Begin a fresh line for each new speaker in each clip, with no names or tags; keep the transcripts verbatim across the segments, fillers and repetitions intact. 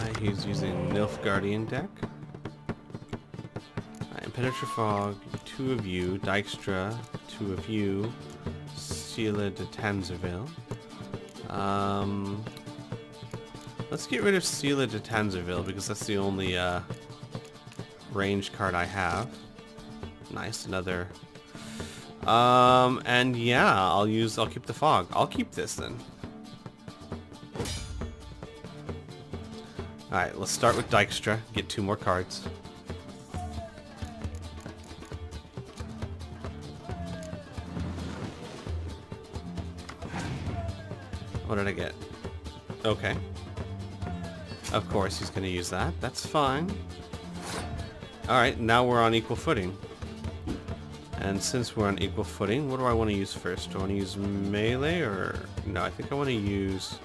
Alright, he's using Nilfgaardian deck. Alright, Impenetra Fog, two of you. Dijkstra, two of you. Scylla de Tanzerville. Um, let's get rid of Scylla de Tanzerville because that's the only uh, range card I have. Nice, another. Um, and yeah, I'll use. I'll keep the fog. I'll keep this then. All right, let's start with Dijkstra. Get two more cards. What did I get? Okay. Of course he's going to use that. That's fine. Alright, now we're on equal footing. And since we're on equal footing, what do I want to use first? Do I want to use melee or... No, I think I want to use...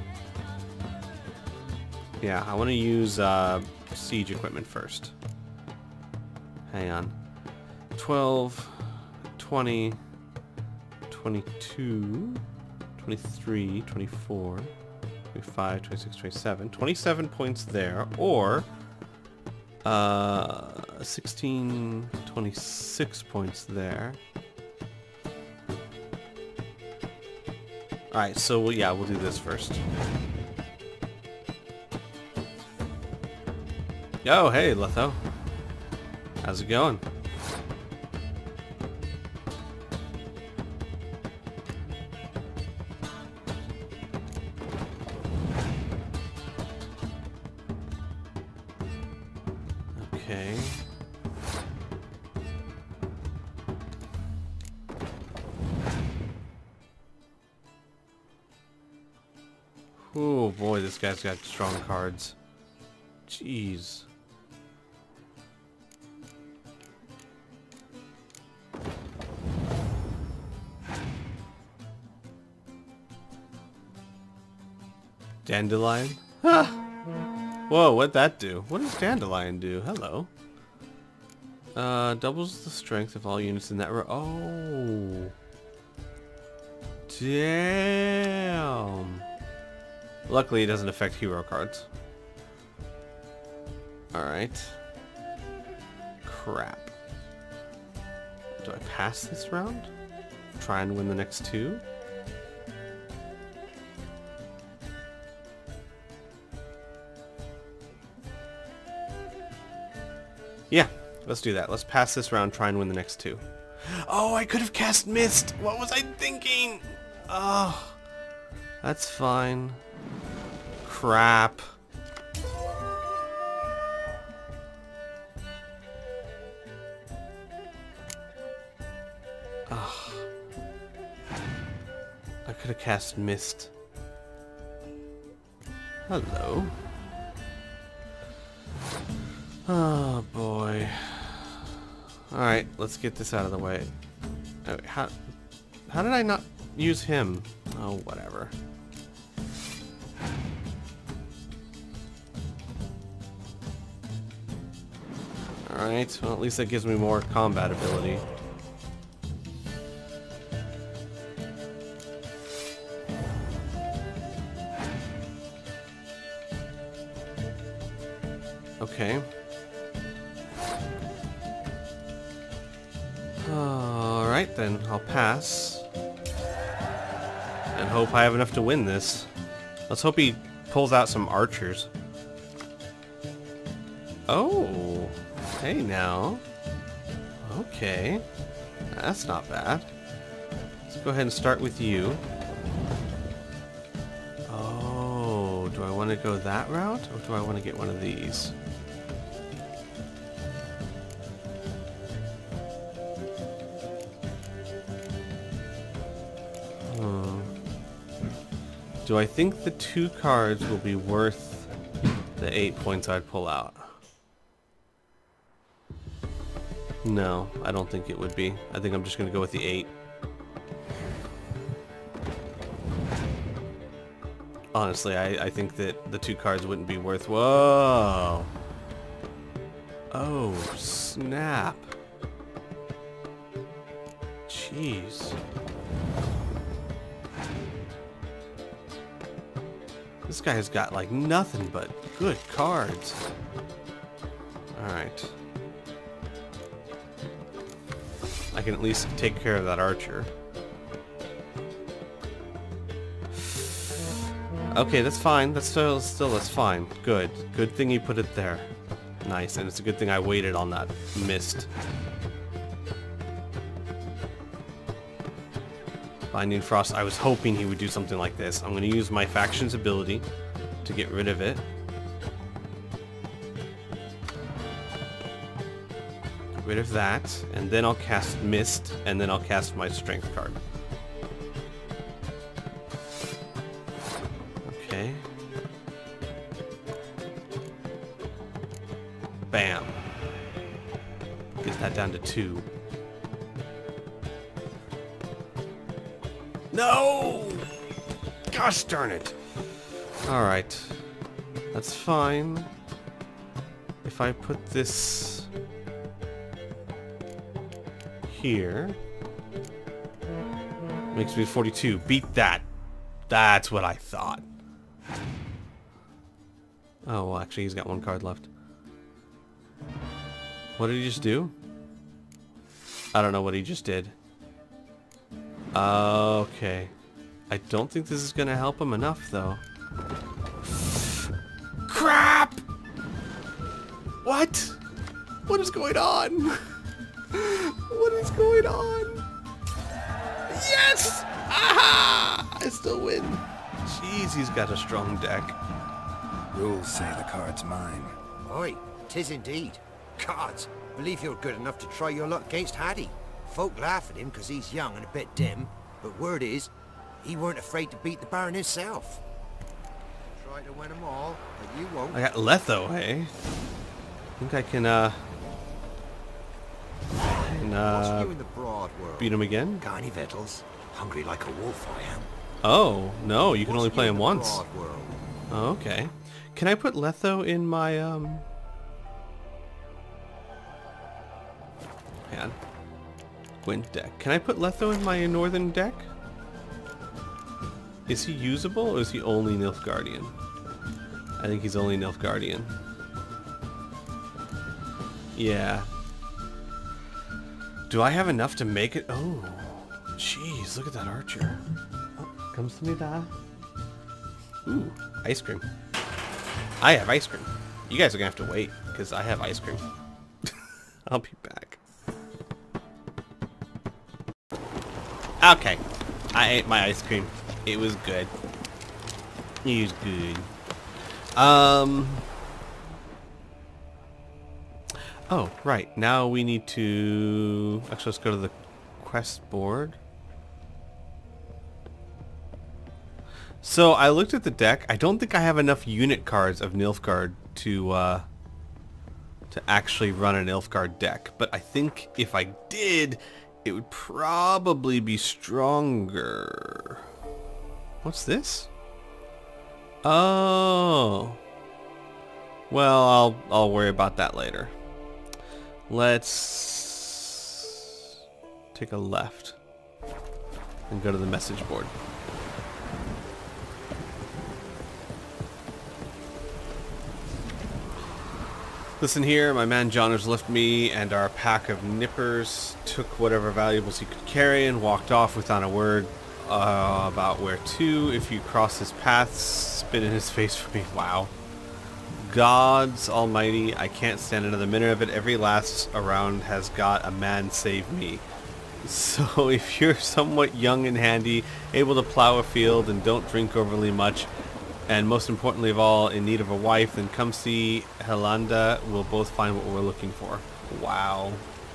Yeah, I want to use uh, siege equipment first. Hang on. twelve, twenty, twenty-two... twenty-three, twenty-four, twenty-five, twenty-six, twenty-seven. twenty-seven points there, or uh, sixteen, twenty-six points there. Alright, so we'll, yeah, we'll do this first. Oh, hey, Letho. How's it going? Okay. Oh boy, this guy's got strong cards. Jeez. Dandelion? Ah! Whoa, what'd that do? What does Dandelion do? Hello. Uh, doubles the strength of all units in that row. Oh. Damn. Luckily, it doesn't affect hero cards. Alright. Crap. Do I pass this round? Try and win the next two? Yeah, let's do that. Let's pass this round, try and win the next two. Oh, I could have cast Mist! What was I thinking? Oh, that's fine. Crap. Oh. I could have cast Mist. Hello. Oh boy. Alright, let's get this out of the way. Oh, how, how did I not use him? Oh, whatever. Alright, well at least that gives me more combat ability. Okay. Alright then, I'll pass. And hope I have enough to win this. Let's hope he pulls out some archers. Oh, hey now. Okay, that's not bad. Let's go ahead and start with you. Oh, do I want to go that route or do I want to get one of these? Do I think the two cards will be worth the eight points I'd pull out? No, I don't think it would be. I think I'm just going to go with the eight. Honestly, I, I think that the two cards wouldn't be worth... Whoa! Oh, snap. Jeez. This guy has got like nothing but good cards. Alright. I can at least take care of that archer. Okay, that's fine. That's still, still, that's fine. Good. Good thing you put it there. Nice, and it's a good thing I waited on that mist. Binding Frost, I was hoping he would do something like this. I'm going to use my faction's ability to get rid of it. Get rid of that, and then I'll cast Mist, and then I'll cast my Strength card. Okay. Bam. Get that down to two. No! Gosh darn it. Alright. That's fine. If I put this here, makes me forty-two. Beat that. That's what I thought. Oh, well, actually, he's got one card left. What did he just do? I don't know what he just did. Okay. I don't think this is going to help him enough, though. Crap! What? What is going on? What is going on? Yes! Aha! I still win. Jeez, he's got a strong deck.
Rules say the card's mine.
Oi, 'tis indeed. Cards, believe you're good enough to try your luck against Hattie. Folk laugh at him because he's young and a bit dim, but word is, he weren't afraid to beat the Baron himself. Try to win them all, but you won't.
I got Letho, hey? I think I can, uh... can, uh...
What's you in the broad world?
beat him again?
Got any victuals? Hungry like a wolf I am.
Oh, no, you can
What's
only play
you
him
in the
once.
broad world?
Oh, okay. Can I put Letho in my, um... hang on. Gwent deck. Can I put Letho in my northern deck? Is he usable, or is he only Nilfgaardian? I think he's only Nilfgaardian. Yeah. Do I have enough to make it? Oh, jeez, look at that archer. Oh, comes to me, da. Ooh, ice cream. I have ice cream. You guys are gonna have to wait, because I have ice cream. I'll be back. Okay, I ate my ice cream. It was good. It was good. Um. Oh, right. Now we need to... Actually, let's go to the quest board. So, I looked at the deck. I don't think I have enough unit cards of Nilfgaard to, uh... to actually run an Nilfgaard deck. But I think if I did... it would probably be stronger. What's this? Oh. Well, I'll I'll worry about that later. Let's take a left and go to the message board. Listen here, my man John has left me and our pack of nippers, took whatever valuables he could carry and walked off without a word uh, about where to. If you cross his path, spit in his face for me. Wow. Gods almighty, I can't stand another minute of it. Every last around has got a man save me. So if you're somewhat young and handy, able to plow a field and don't drink overly much, and most importantly of all, in need of a wife, then come see Helanda. We'll both find what we're looking for. Wow.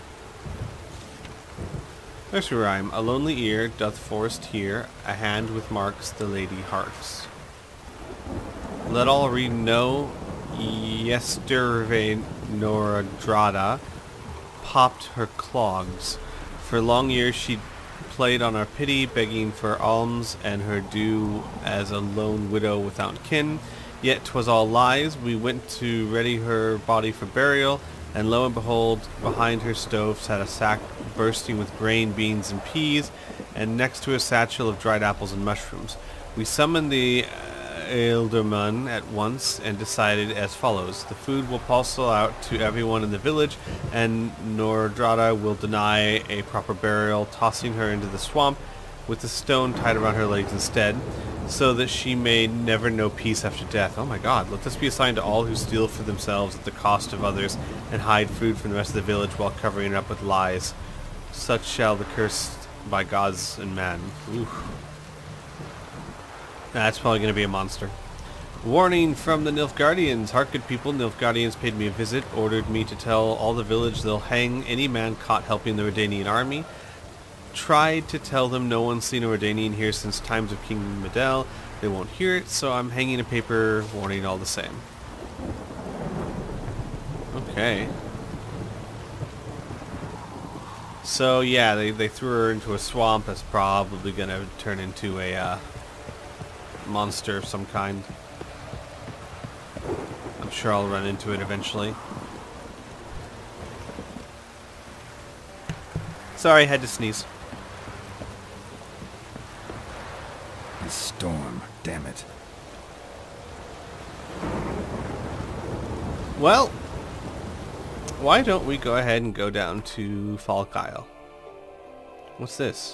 Nursery rhyme. A lonely ear doth forest hear, a hand with marks the lady hearts. Let all read know, yesterday Noradrada popped her clogs. For long years she played on our pity, begging for alms and her due as a lone widow without kin. Yet 'twas all lies. We went to ready her body for burial, and lo and behold, behind her stove sat a sack bursting with grain, beans, and peas, and next to a satchel of dried apples and mushrooms. We summoned the ealdorman at once and decided as follows. The food will parcel out to everyone in the village, and Nordrada will deny a proper burial, tossing her into the swamp with a stone tied around her legs instead, so that she may never know peace after death. Oh my god, let this be assigned to all who steal for themselves at the cost of others and hide food from the rest of the village while covering it up with lies. Such shall the curse by gods and man. Oof. That's probably going to be a monster. Warning from the Nilfgaardians. Hark, good people. Nilfgaardians paid me a visit, ordered me to tell all the village they'll hang any man caught helping the Redanian army. Tried to tell them no one's seen a Redanian here since times of King Medel. They won't hear it, so I'm hanging a paper warning all the same. Okay. So yeah, they, they threw her into a swamp. That's probably going to turn into a uh, monster of some kind. I'm sure I'll run into it eventually. Sorry, had to sneeze.
This storm, damn it.
Well, why don't we go ahead and go down to Falk Isle? What's this?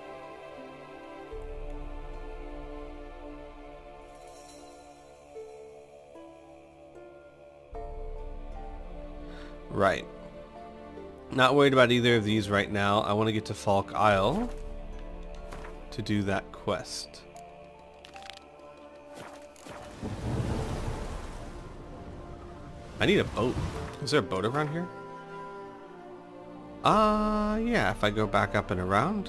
Right. Not worried about either of these right now. I want to get to Falk Isle to do that quest. I need a boat. Is there a boat around here? Uh, yeah, if I go back up and around.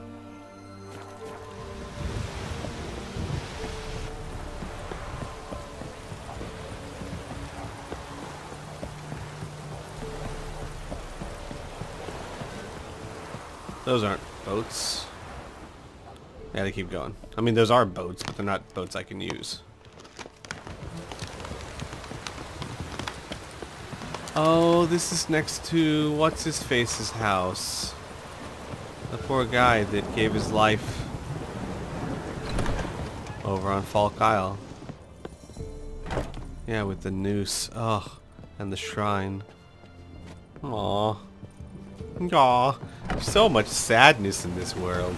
Those aren't boats. Yeah, they keep going. I mean, those are boats, but they're not boats I can use. Oh, this is next to what's-his-face's house. The poor guy that gave his life over on Falk Isle. Yeah, with the noose. Oh, and the shrine. Aww. Aww. There's so much sadness in this world.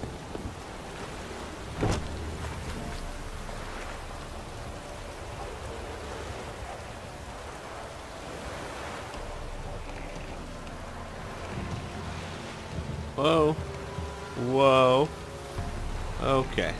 Whoa. Whoa. Okay.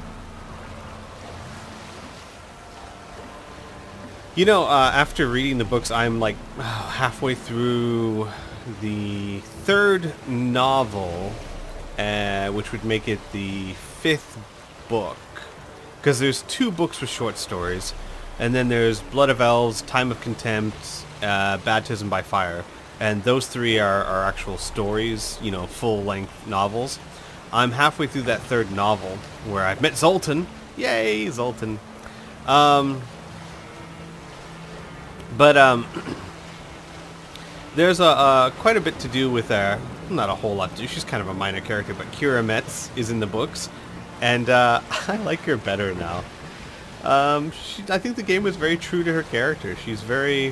You know, uh, after reading the books, I'm like halfway through the third novel, uh, which would make it the fifth book. Because there's two books with short stories, and then there's Blood of Elves, Time of Contempt, uh, Baptism by Fire. And those three are, are actual stories, you know, full-length novels. I'm halfway through that third novel, where I've met Zoltan. Yay, Zoltan. Um, but um, there's a, uh, quite a bit to do with, uh, not a whole lot to do, she's kind of a minor character, but Kira Metz is in the books. And uh, I like her better now. Um, she, I think the game was very true to her character. She's very...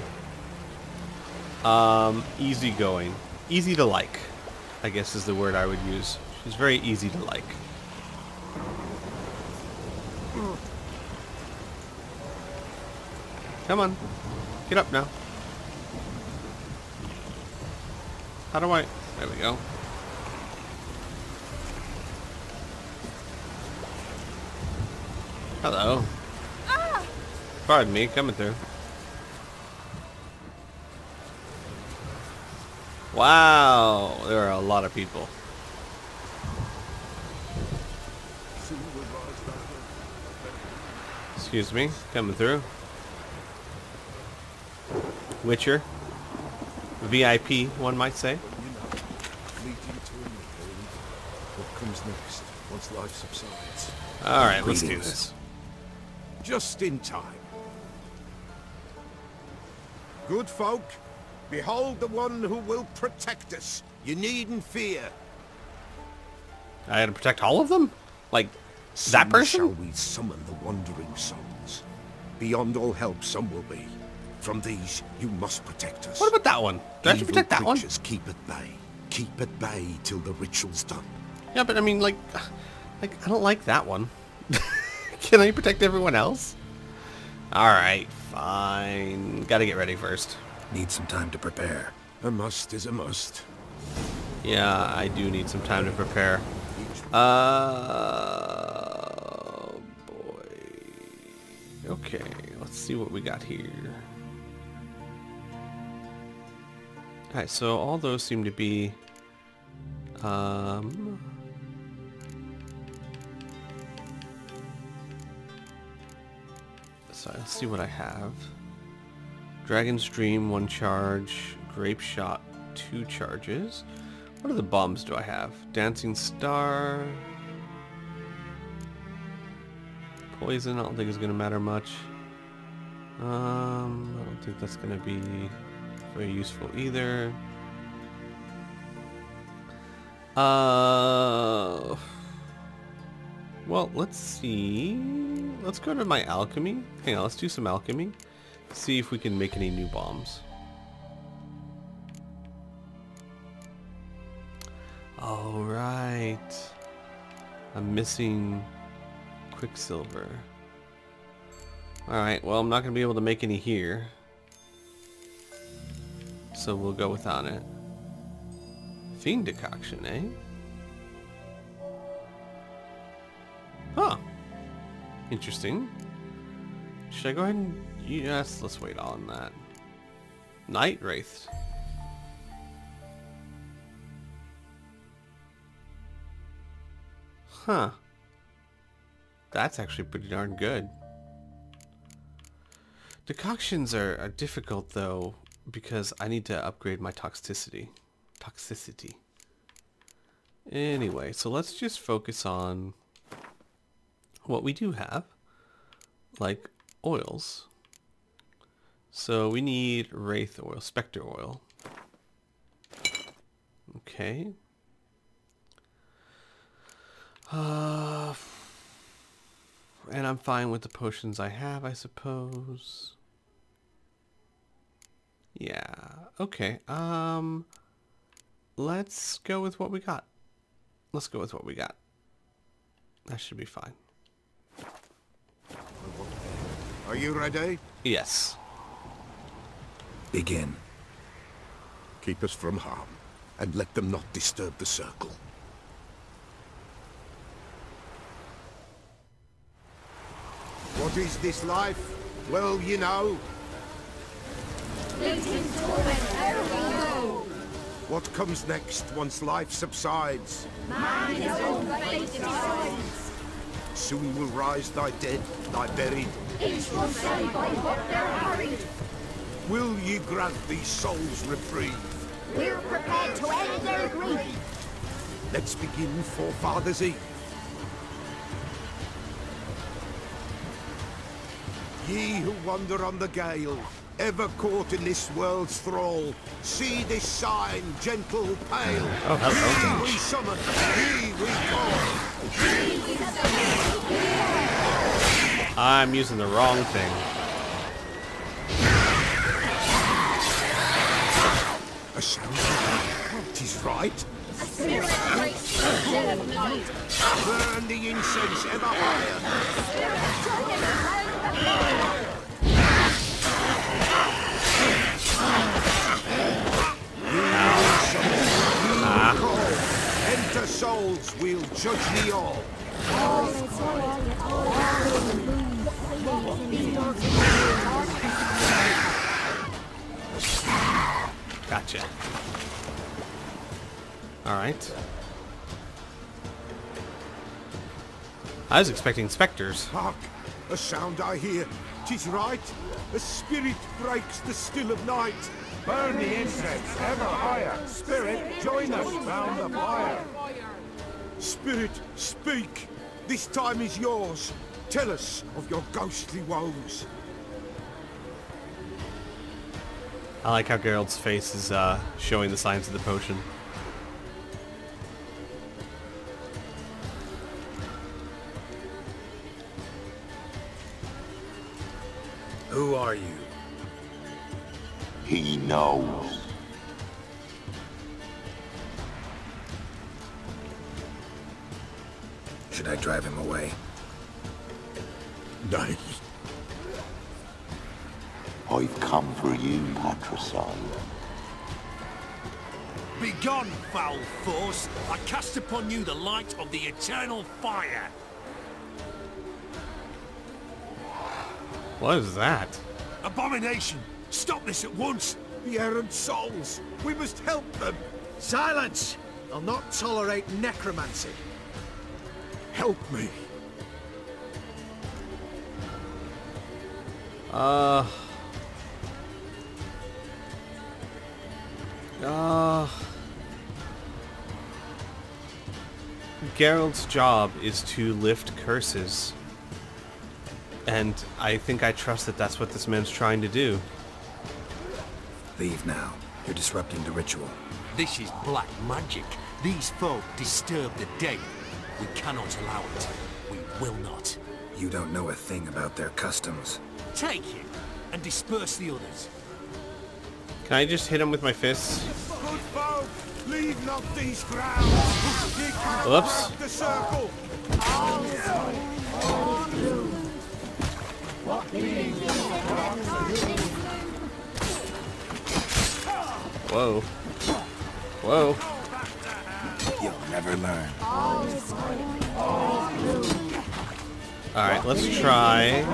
Um, easygoing. Easy to like, I guess is the word I would use. She's very easy to like. Come on. Get up now. How do I... There we go. Hello. Ah! Pardon me, coming through. Wow, there are a lot of people. Excuse me, coming through. Witcher. V I P, one might say.
What comes next once life subsides?
Alright, let's do this.
Just in time. Good folk, behold the one who will protect us. You needn't fear.
I gotta protect all of them? Like, That person?
Shall we summon the wandering souls? Beyond all help, some will be. From these, you must protect us.
What about that one? Do I have to protect that one?
Creatures keep at bay. Keep at bay till the ritual's done.
Yeah, but I mean, like, like I don't like that one. Can I protect everyone else? Alright, fine. Gotta get ready first.
Need some time to prepare.
A must is a must.
Yeah, I do need some time to prepare. Uh, boy. Okay, let's see what we got here. Alright, so all those seem to be... Um... So let's see what I have. Dragon's Dream, one charge. Grape Shot, two charges. What other bombs do I have? Dancing Star. Poison, I don't think is going to matter much. Um, I don't think that's going to be very useful either. Uh, well, let's see. Let's go to my alchemy. Hang on, let's do some alchemy. See if we can make any new bombs. All right. I'm missing Quicksilver. Alright, well, I'm not going to be able to make any here. So we'll go without it. Fiend decoction, eh? Huh. Interesting. Should I go ahead and... Yes, let's wait on that. Night Wraith. Huh. That's actually pretty darn good. Decoctions are, are difficult though, because I need to upgrade my toxicity. Toxicity. Anyway, so let's just focus on what we do have, like oils. So we need Wraith oil, Spectre oil. Okay. Uh, and I'm fine with the potions I have, I suppose. Yeah, okay. Um, let's go with what we got. Let's go with what we got. That should be fine.
Are you ready?
Yes.
Begin.
Keep us from harm, and let them not disturb the circle. What is this life? Well, you know. What comes next once life subsides?
Man his own fate decides.
Soon will rise thy dead, thy buried.
Each will say by what they're harried.
Will ye grant these souls reprieve?
We're prepared to end their grief.
Let's begin Forefathers' Eve. Ye who wander on the gale, ever caught in this world's thrall, see this sign, gentle, pale.
Oh, hello.
Ye we summon, ye we call.
I'm using the wrong thing.
A sound. 'Tis right.
A spirit breaks the dead of night.
Burn the incense ever higher.
Spirit joining the hand of fire.
Enter souls, we'll judge ye all.
Gotcha. Alright. I was expecting specters.
Hark! A sound I hear. 'Tis right. A spirit breaks the still of night.
Burn the incense ever higher. Spirit, join us round the fire.
Spirit, speak. This time is yours. Tell us of your ghostly woes.
I like how Geralt's face is uh, showing the signs of the potion.
Who are you?
He knows.
Should I drive him away?
Nay.
I've come for you, patricide.
Begone, foul force! I cast upon you the light of the eternal fire!
What is that?
Abomination! Stop this at once!
The errant souls! We must help them!
Silence! I'll not tolerate necromancy.
Help me!
Uh... Uh... Geralt's job is to lift curses. And I think I trust that that's what this man's trying to do.
Leave now. You're disrupting the ritual.
This is black magic. These folk disturb the dead. We cannot allow it. We will not.
You don't know a thing about their customs.
Take him and disperse the others.
Can I just hit him with my fists?
Good folk, leave not these grounds! Ye cannot
Whoops.
break the circle!
Whoa. Whoa.
You'll never learn.
Alright, let's try.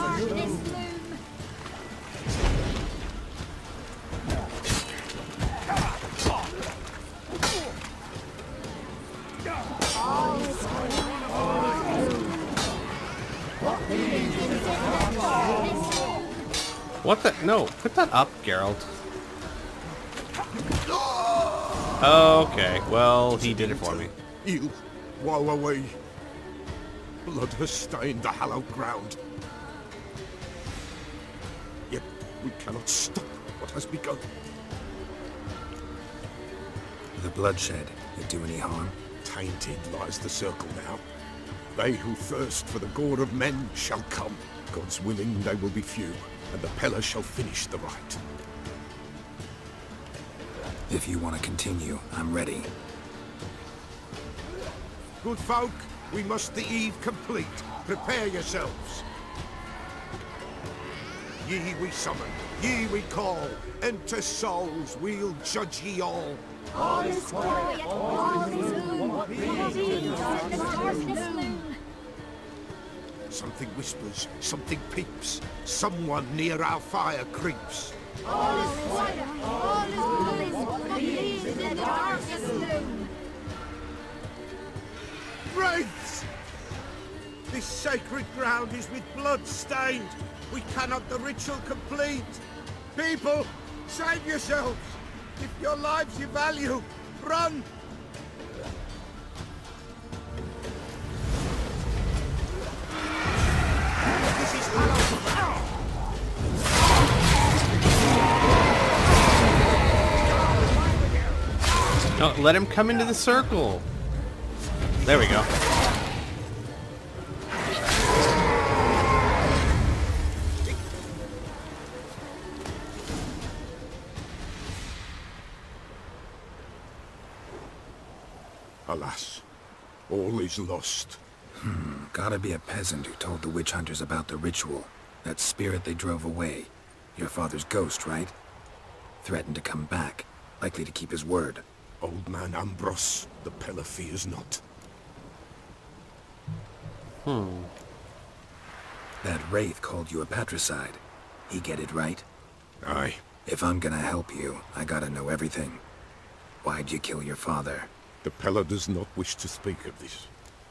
What the? No, put that up, Geralt. Okay, well, he did it for me.
You, woe away. Blood has stained the hallowed ground. Yet we cannot stop what has begun.
The bloodshed, it do any harm?
Tainted lies the circle now. They who thirst for the gore of men shall come. God's willing, they will be few, and the Pella shall finish the rite.
If you want to continue, I'm ready.
Good folk, we must the eve complete. Prepare yourselves. Ye we summon, ye we call. Enter souls, we'll judge ye all.
All is quiet, all is gloom. Revealed in the darkness loom.
Something whispers, something peeps. Someone near our fire creeps.
All is quiet, all is gloom. Revealed in the darkness loom.
Wraiths! This sacred ground is with blood stained. We cannot the ritual complete. People, save yourselves. If your lives you value, run! This is hallowed.
No, let him come into the circle. There we go.
Alas, all is lost.
Hmm, gotta be a peasant who told the witch hunters about the ritual. That spirit they drove away. Your father's ghost, right? Threatened to come back. Likely to keep his word.
Old man Ambrose, the Pella fears not.
Hmm.
That wraith called you a patricide. He get it right?
Aye.
If I'm gonna help you, I gotta know everything. Why'd you kill your father?
The Pella does not wish to speak of this.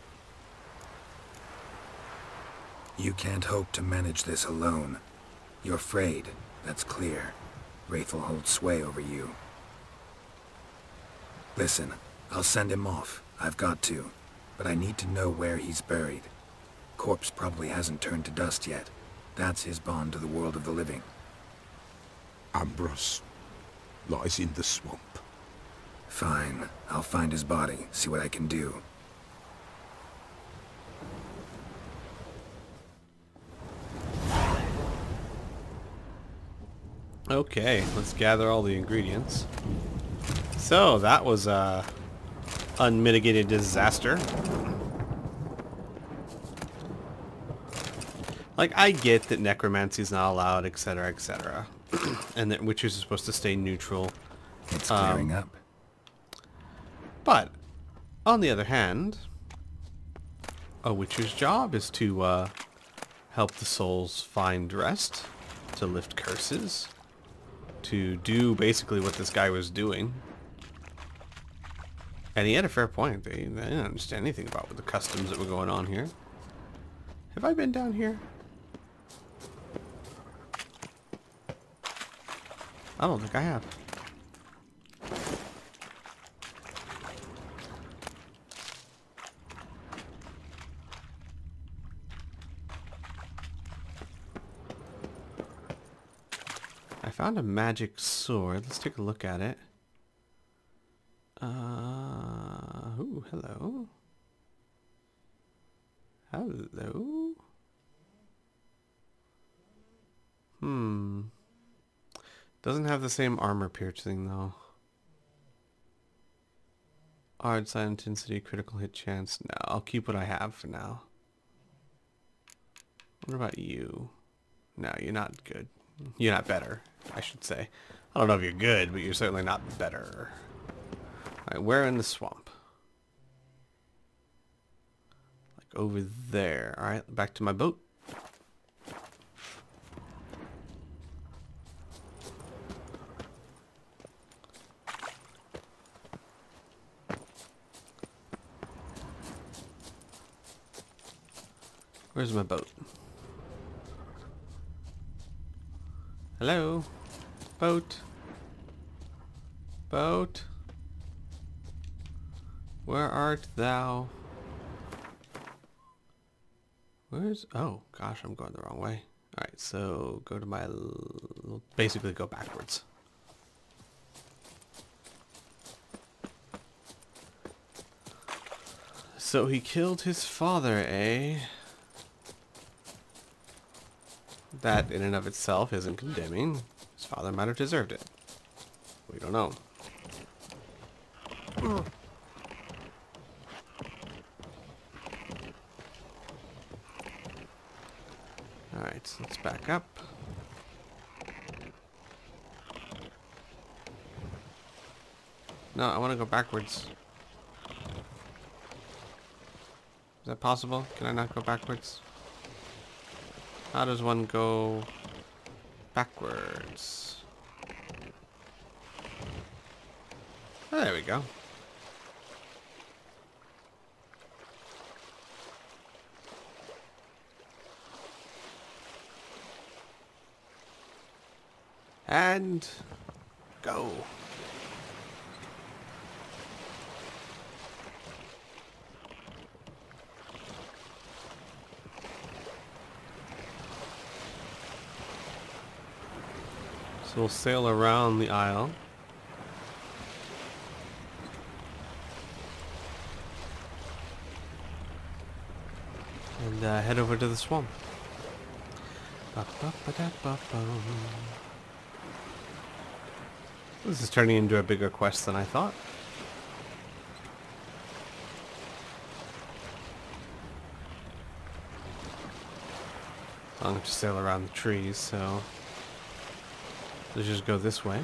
You can't hope to manage this alone. You're afraid, that's clear. Wraith will hold sway over you. Listen, I'll send him off. I've got to. But I need to know where he's buried. Corpse probably hasn't turned to dust yet. That's his bond to the world of the living.
Ambrose lies in the swamp.
Fine. I'll find his body, see what I can do.
Okay, let's gather all the ingredients. So, that was a unmitigated disaster. Like, I get that necromancy is not allowed, et cetera, et cetera. And that witches are supposed to stay neutral.
It's clearing
Um,
up.
But, on the other hand, a witcher's job is to uh, help the souls find rest, to lift curses, to do basically what this guy was doing. And he had a fair point. They, they didn't understand anything about the customs that were going on here. Have I been down here? I don't think I have. I found a magic sword. Let's take a look at it. Uh, ooh, hello. Hello. Hmm. Doesn't have the same armor piercing though. Hard side intensity, critical hit chance. No, I'll keep what I have for now. What about you? No, you're not good. You're not better, I should say. I don't know if you're good, but you're certainly not better. Alright, where in the swamp? Like over there. Alright, back to my boat. Where's my boat? Hello? Boat? Boat? Where art thou? Where's... Oh, gosh, I'm going the wrong way. Alright, so go to my... L basically go backwards. So he killed his father, eh? That in and of itself isn't condemning. His father might have deserved it. We don't know. Alright, so let's back up. No, I want to go backwards. Is that possible? Can I not go backwards? How does one go backwards? Oh, there we go. And go. So we'll sail around the isle. And uh, head over to the swamp. This is turning into a bigger quest than I thought. I'm going to sail around the trees, so let's just go this way.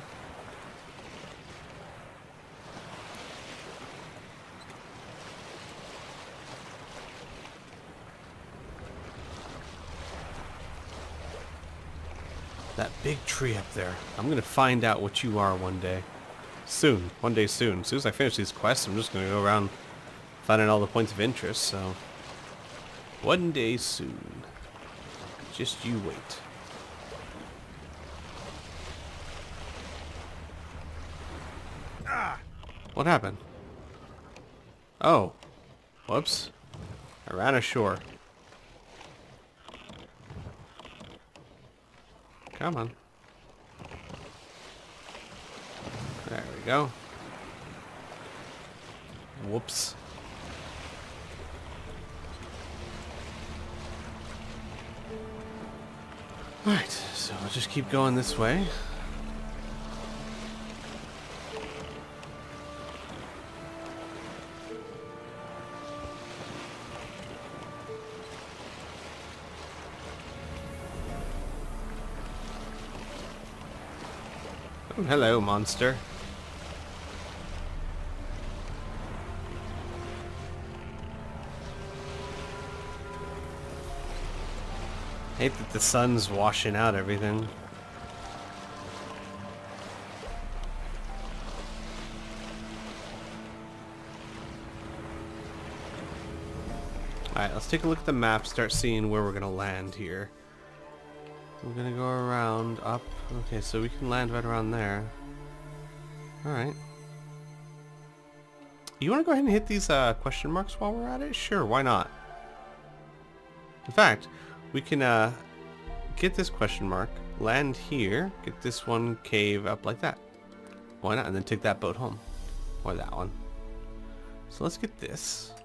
That big tree up there. I'm gonna find out what you are one day. Soon. One day soon. As soon as I finish these quests, I'm just gonna go around finding all the points of interest, so... One day soon. Just you wait. What happened? Oh. Whoops. I ran ashore. Come on. There we go. Whoops. Alright, So I'll just keep going this way. Oh, hello, monster. Hate that the sun's washing out everything. Alright, let's take a look at the map, start seeing where we're gonna land here. We're gonna go around, up. Okay, so we can land right around there. Alright. You wanna go ahead and hit these uh, question marks while we're at it? Sure, why not? In fact, we can uh, get this question mark, land here, get this one cave up like that. Why not? And then take that boat home. Or that one. So let's get this.